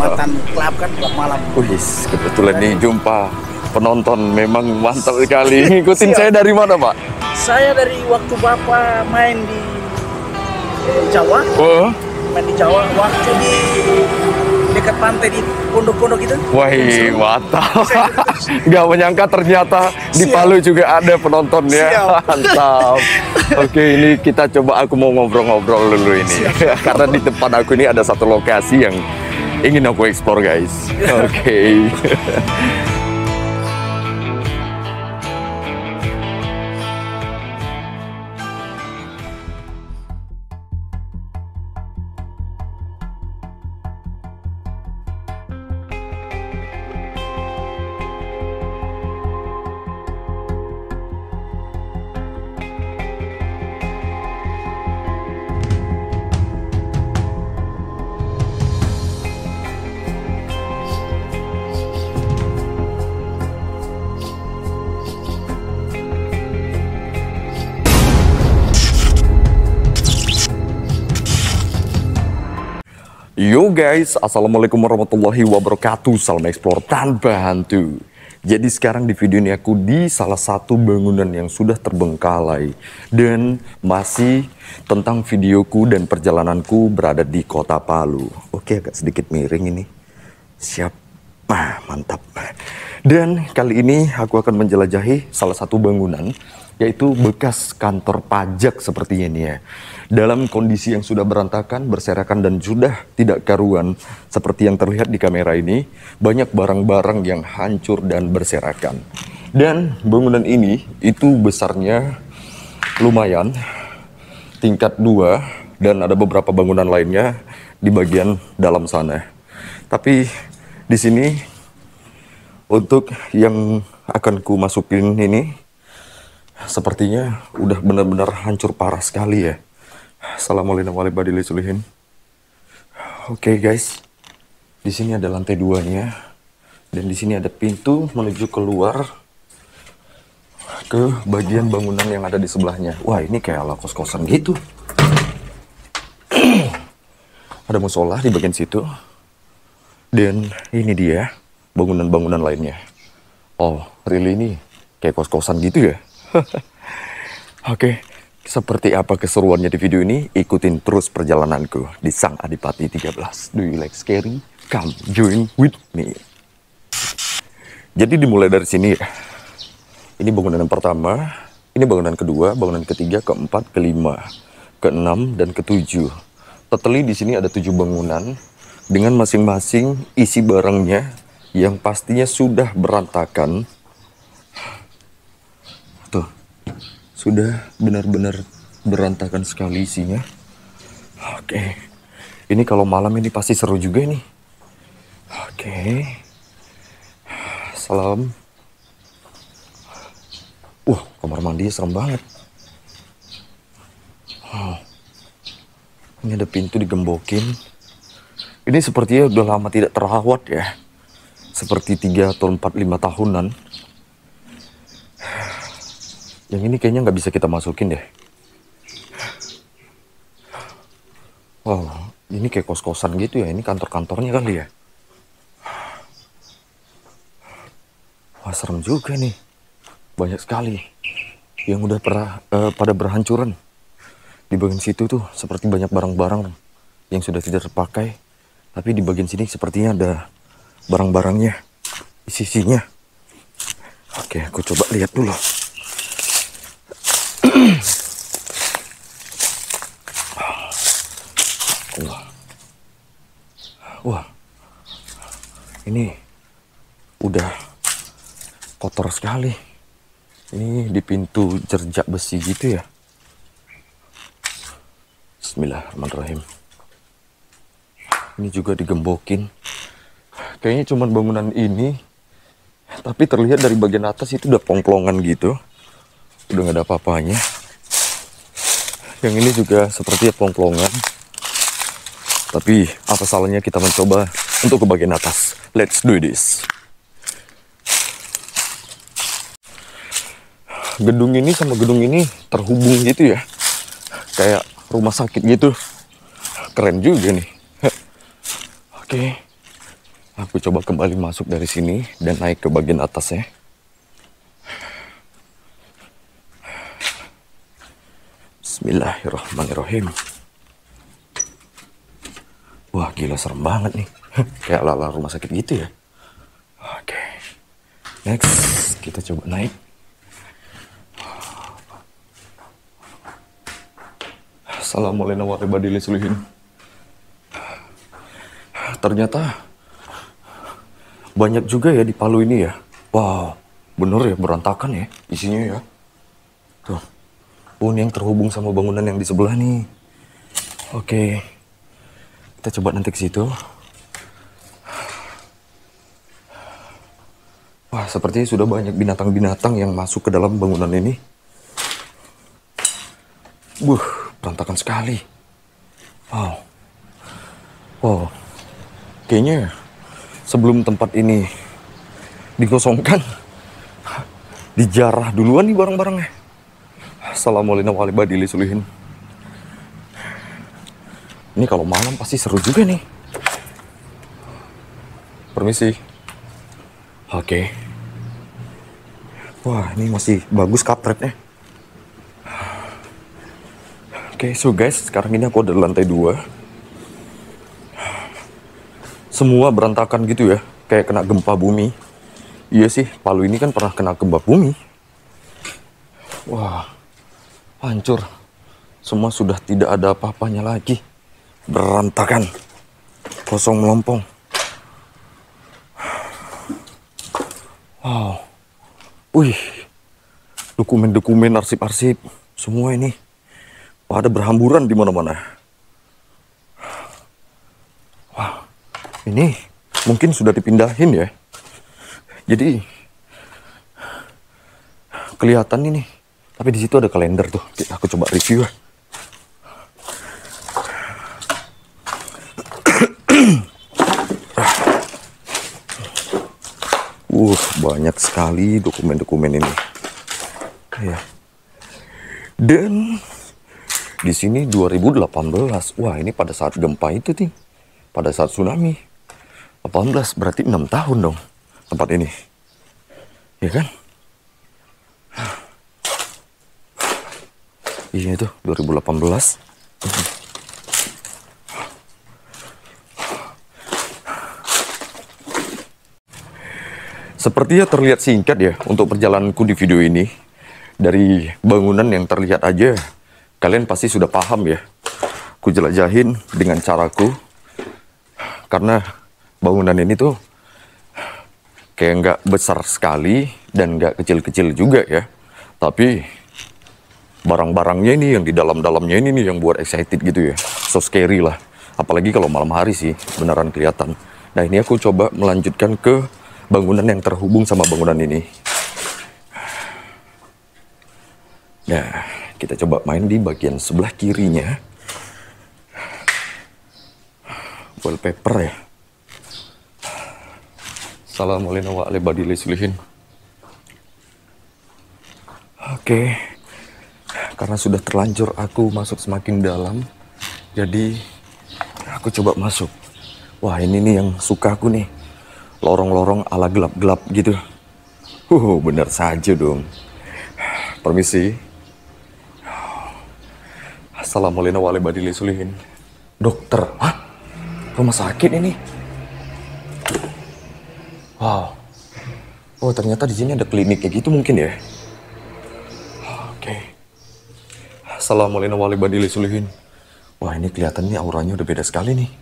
Mantan klub kan, klub malam. Wih, kebetulan nih jumpa penonton, memang mantap sekali. Ngikutin saya dari mana, Pak? Saya dari waktu Bapak main di Jawa. Oh. Main di Jawa, waktu di dekat pantai di pondok-pondok itu. Wah, mantap. Nggak menyangka ternyata di Palu juga ada penontonnya. Mantap. Oke, ini kita coba, aku mau ngobrol-ngobrol dulu ini. Karena di depan aku ini ada satu lokasi yang ingin aku explore, guys. Oke. Yo guys, assalamualaikum warahmatullahi wabarakatuh. Salam explore tanpa hantu. Jadi sekarang di video ini aku di salah satu bangunan yang sudah terbengkalai, dan masih tentang videoku dan perjalananku berada di kota Palu. Oke, agak sedikit miring ini. Siap. Mantap. Dan kali ini aku akan menjelajahi salah satu bangunan, yaitu bekas kantor pajak seperti ini ya. Dalam kondisi yang sudah berantakan, berserakan, dan sudah tidak karuan seperti yang terlihat di kamera ini. Banyak barang-barang yang hancur dan berserakan. Dan bangunan ini itu besarnya lumayan, tingkat 2, dan ada beberapa bangunan lainnya di bagian dalam sana. Tapi di sini untuk yang akan ku masukin ini sepertinya udah benar-benar hancur parah sekali ya. Assalamualaikum warahmatullahi wabarakatuh. Oke guys, di sini ada lantai 2-nya, dan di sini ada pintu menuju keluar ke bagian bangunan yang ada di sebelahnya. Wah, ini kayak ala kos-kosan gitu. Ada musola di bagian situ, dan ini dia bangunan-bangunan lainnya. Oh, really ini kayak kos-kosan gitu ya. Oke. Seperti apa keseruannya di video ini? Ikutin terus perjalananku di Sang Adipati 13. Do you like scary? Come join with me. Jadi dimulai dari sini ya. Ini bangunan yang pertama, ini bangunan kedua, bangunan ketiga, keempat, kelima, keenam, dan ketujuh. Totally di sini ada 7 bangunan dengan masing-masing isi barangnya yang pastinya sudah berantakan. Tuh. Sudah benar-benar berantakan sekali isinya. Oke. Ini kalau malam ini pasti seru juga nih. Oke. Salam. Wah, kamar mandinya serem banget. Ini ada pintu digembokin. Ini sepertinya udah lama tidak terawat ya. Seperti 3 atau 4, 5 tahunan. Yang ini kayaknya nggak bisa kita masukin deh. Wow, ini kayak kos-kosan gitu ya. Ini kantor-kantornya kali ya. Wah, serem juga nih. Banyak sekali yang udah pada berhancuran. Di bagian situ tuh seperti banyak barang-barang yang sudah tidak terpakai. Tapi di bagian sini sepertinya ada barang-barangnya, isi-isinya. Oke, aku coba lihat dulu. Wah, ini udah kotor sekali. Ini di pintu jerjak besi gitu ya. Bismillahirrahmanirrahim. Ini juga digembokin. Kayaknya cuman bangunan ini, tapi terlihat dari bagian atas itu udah pongklongan gitu. Udah gak ada apa-apanya. Yang ini juga sepertinya pongklongan. Tapi apa salahnya kita mencoba untuk ke bagian atas. Let's do this. Gedung ini sama gedung ini terhubung gitu ya. Kayak rumah sakit gitu. Keren juga nih. Oke. Aku coba kembali masuk dari sini dan naik ke bagian atasnya. Bismillahirrahmanirrahim. Wah, gila serem banget nih. Kayak ala-ala rumah sakit gitu ya. Oke. Next, kita coba naik. Assalamualaikum warahmatullahi wabarakatuh. Ternyata banyak juga ya di Palu ini ya. Wow, bener ya berantakan ya isinya ya. Tuh. Oh, ini yang terhubung sama bangunan yang di sebelah nih. Oke. Kita coba nanti ke situ. Wah, sepertinya sudah banyak binatang-binatang yang masuk ke dalam bangunan ini. Berantakan sekali. Wow. Wow. Kayaknya sebelum tempat ini dikosongkan, dijarah duluan nih barang-barangnya. Assalamualaikum warahmatullahi wabarakatuh. Ini kalau malam pasti seru juga nih. Permisi. Oke. Wah, ini masih bagus kapretnya. Oke, so guys, sekarang ini aku ada di lantai 2. Semua berantakan gitu ya, kayak kena gempa bumi. Iya sih, Palu ini kan pernah kena gempa bumi. Wah. Hancur. Semua sudah tidak ada apa-apanya lagi. Berantakan. Kosong melompong. Wow. Wih. Dokumen-dokumen, arsip-arsip. Semua ini pada berhamburan di mana-mana. Wah. Ini mungkin sudah dipindahin ya. Jadi kelihatan ini. Tapi di situ ada kalender tuh. Aku coba review ya. Banyak sekali dokumen-dokumen ini. Ya. Dan di sini 2018. Wah, ini pada saat gempa itu nih. Pada saat tsunami. 18 berarti 6 tahun dong tempat ini. Ya kan? Iya itu 2018. Sepertinya terlihat singkat ya untuk perjalananku di video ini. Dari bangunan yang terlihat aja, kalian pasti sudah paham ya. Ku jelajahin dengan caraku. Karena bangunan ini tuh kayak nggak besar sekali dan nggak kecil-kecil juga ya. Tapi barang-barangnya ini yang di dalam-dalamnya ini nih yang buat excited gitu ya. So scary lah. Apalagi kalau malam hari sih, beneran kelihatan. Nah, ini aku coba melanjutkan ke bangunan yang terhubung sama bangunan ini. Nah, kita coba main di bagian sebelah kirinya. Wallpaper ya. Assalamualaikum warahmatullahi wabarakatuh. Oke. Karena sudah terlanjur aku masuk semakin dalam, jadi aku coba masuk. Wah, ini nih yang suka aku nih, lorong-lorong ala gelap-gelap gitu. Bener saja dong. Permisi. Assalamualaikum warahmatullahi wabarakatuh. Dokter, hah? Rumah sakit ini? Wow. Oh, ternyata di sini ada klinik kayak gitu mungkin ya. Oke. Assalamualaikum warahmatullahi wabarakatuh. Wah, ini kelihatannya auranya udah beda sekali nih.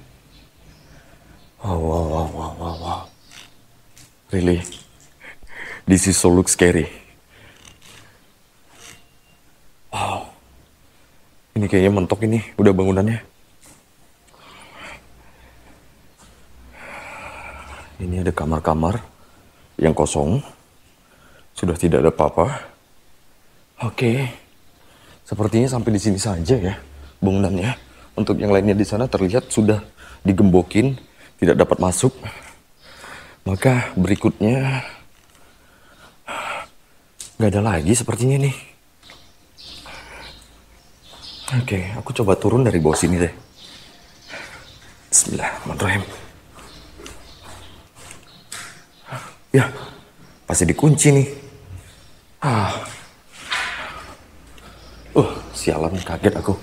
Wow. Really? This is so look scary. Wow. Ini kayaknya mentok ini, udah bangunannya. Ini ada kamar-kamar yang kosong. Sudah tidak ada apa-apa. Oke. Sepertinya sampai di sini saja ya bangunannya. Untuk yang lainnya di sana terlihat sudah digembokin, tidak dapat masuk. Maka berikutnya nggak ada lagi sepertinya nih. Oke, aku coba turun dari bawah sini deh. Bismillahirrahmanirrahim. Ya, pasti dikunci nih. Sialan, kaget aku.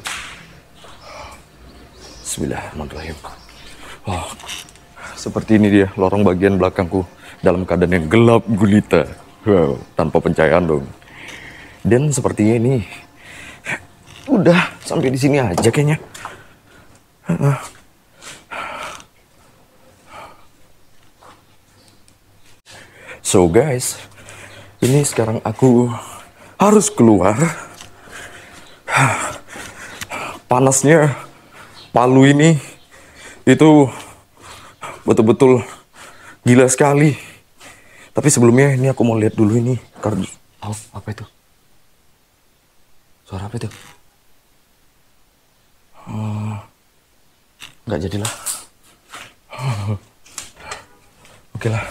Bismillahirrahmanirrahim. Seperti ini dia lorong bagian belakangku dalam keadaan yang gelap gulita. Wow, tanpa pencahayaan dong. Dan sepertinya ini udah sampai di sini aja kayaknya. So guys, ini sekarang aku harus keluar. Panasnya Palu ini itu betul-betul gila sekali. Tapi sebelumnya ini aku mau lihat dulu ini karena apa itu? Suara apa itu? Nggak jadilah. Oke lah.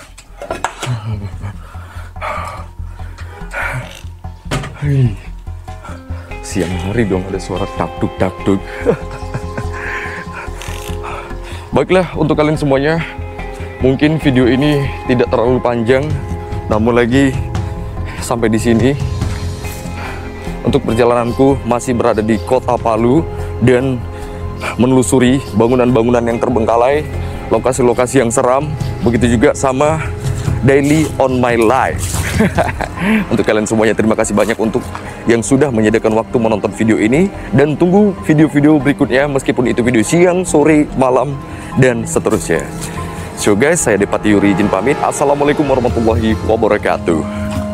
Siang hari dong ada suara dakduk. Baiklah, untuk kalian semuanya, mungkin video ini tidak terlalu panjang, namun lagi sampai di sini. Untuk perjalananku masih berada di kota Palu dan menelusuri bangunan-bangunan yang terbengkalai, lokasi-lokasi yang seram, begitu juga sama daily on my life. Untuk kalian semuanya, terima kasih banyak untuk yang sudah menyediakan waktu menonton video ini, dan tunggu video-video berikutnya meskipun itu video siang, sore, malam, dan seterusnya. So guys, saya Depati Yuri izin pamit. Assalamualaikum warahmatullahi wabarakatuh.